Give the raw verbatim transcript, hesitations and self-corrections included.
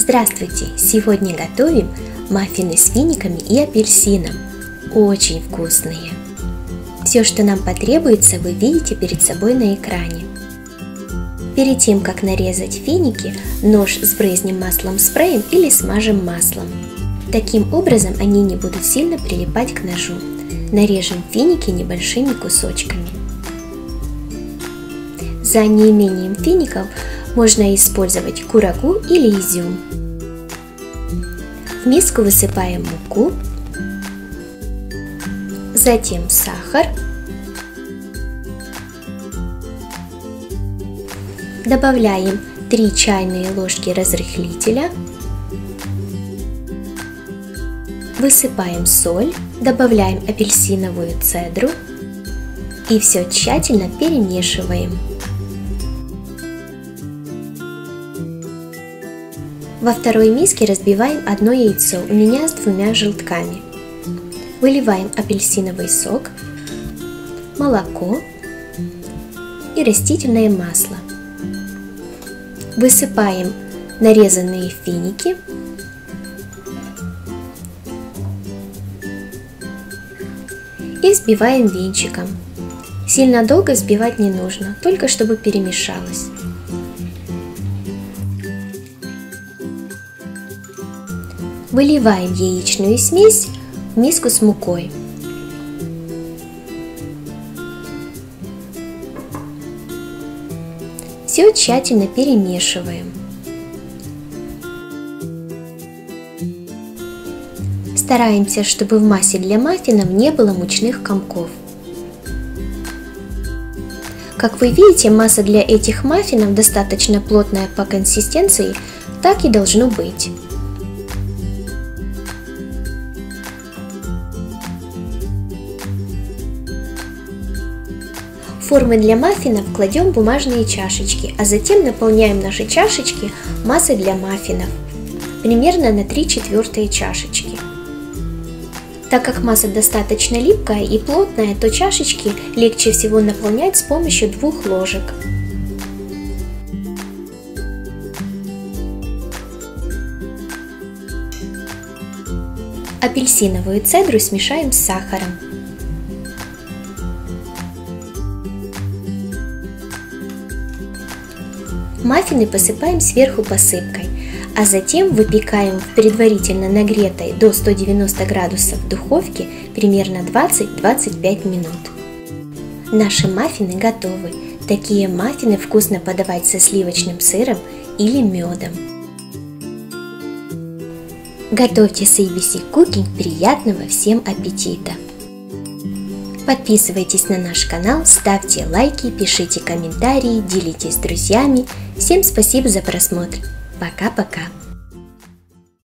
Здравствуйте! Сегодня готовим маффины с финиками и апельсином. Очень вкусные! Все, что нам потребуется, вы видите перед собой на экране. Перед тем, как нарезать финики, нож сбрызнем маслом спреем или смажем маслом. Таким образом они не будут сильно прилипать к ножу. Нарежем финики небольшими кусочками. За неимением фиников можно использовать курагу или изюм. В миску высыпаем муку, затем сахар, добавляем три чайные ложки разрыхлителя, высыпаем соль, добавляем апельсиновую цедру и все тщательно перемешиваем. Во второй миске разбиваем одно яйцо, у меня с двумя желтками. Выливаем апельсиновый сок, молоко и растительное масло. Высыпаем нарезанные финики. И взбиваем венчиком. Сильно долго взбивать не нужно, только чтобы перемешалось. Выливаем яичную смесь в миску с мукой. Все тщательно перемешиваем. Стараемся, чтобы в массе для маффинов не было мучных комков. Как вы видите, масса для этих маффинов достаточно плотная по консистенции, так и должно быть. В формы для маффинов кладем бумажные чашечки, а затем наполняем наши чашечки массой для маффинов, примерно на три четвертые чашечки. Так как масса достаточно липкая и плотная, то чашечки легче всего наполнять с помощью двух ложек. Апельсиновую цедру смешаем с сахаром. Маффины посыпаем сверху посыпкой, а затем выпекаем в предварительно нагретой до ста девяноста градусов духовке примерно двадцать-двадцать пять минут. Наши маффины готовы. Такие маффины вкусно подавать со сливочным сыром или медом. Готовьте с эй би си Cooking. Приятного всем аппетита! Подписывайтесь на наш канал, ставьте лайки, пишите комментарии, делитесь с друзьями. Всем спасибо за просмотр. Пока-пока.